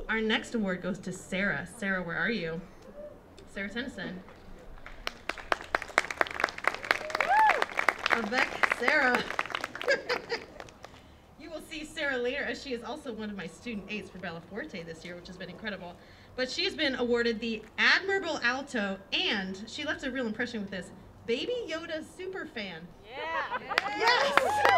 Our next award goes to Sarah. Sarah, where are you? Sarah Tennyson. Avec Sarah. You will see Sarah later, as she is also one of my student aides for Bella Forte this year, which has been incredible. But she's been awarded the Admirable Alto, and she left a real impression with this, Baby Yoda super fan. Yeah. Yes!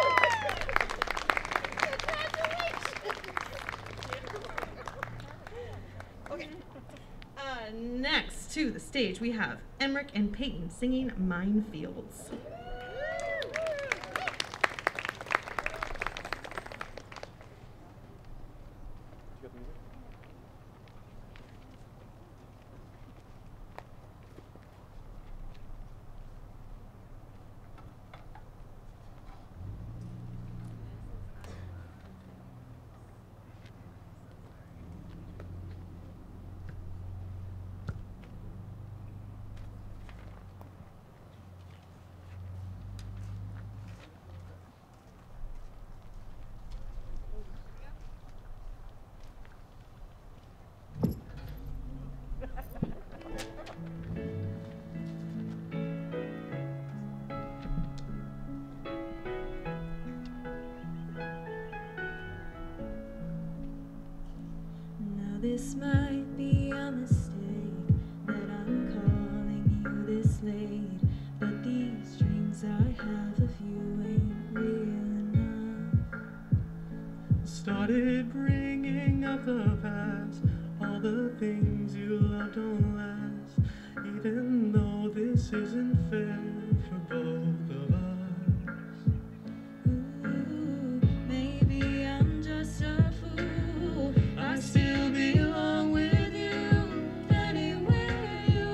Okay. Next to the stage, we have Emmerich and Peyton singing Minefields. This might be a mistake that I'm calling you this late, but these dreams I have of you ain't real enough. Started bringing up the past, all the things you loved don't last, even though this isn't fair for both of us. Ooh, maybe I'm just a fool. I still belong with you, Anywhere you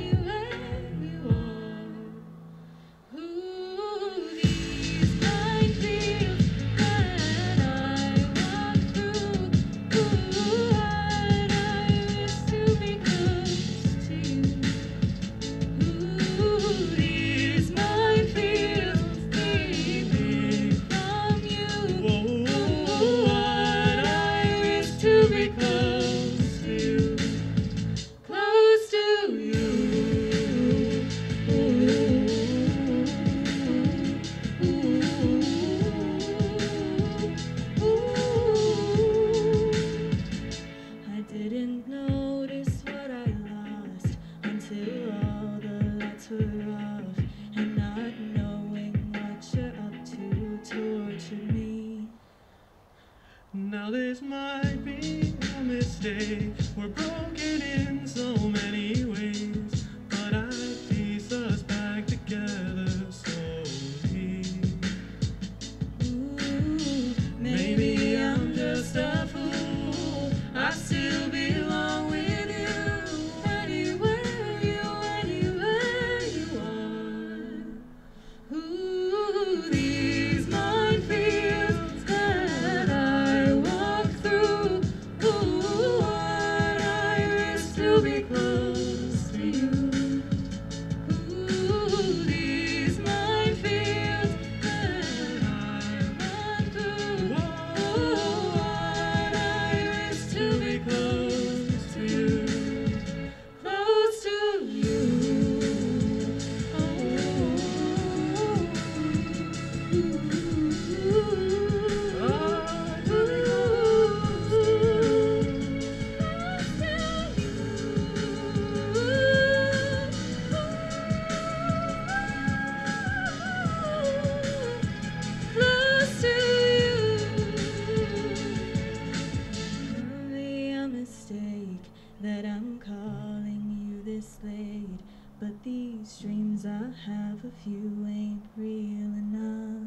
are. Ooh, these minefields that I walk through. Ooh, I'd wish to be close to you. Ooh, these minefields lead me from you. Whoa, What I wish to be close to you. Close to you. I didn't notice what I lost until all the lights were off, and not knowing what you're up to tortured me. now this might be a mistake. We're broken in so many ways, but I piece us back together slowly. Ooh, maybe I'm just a fool. I still belong with you. Anywhere you are. Ooh, these minefields that I walk through. Ooh, what I wish to be close to you. Ooh, these minefields that I run through. Ooh, what I wish to be close to you. Close to you. Close to you. Only a mistake that I'm calling you this late, but these dreams I have of you ain't real enough.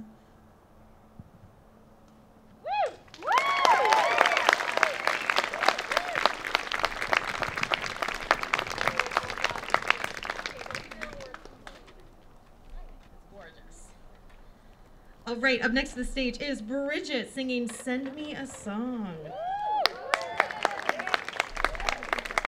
Gorgeous. All right, up next to the stage is Bridget singing Send Me a Song.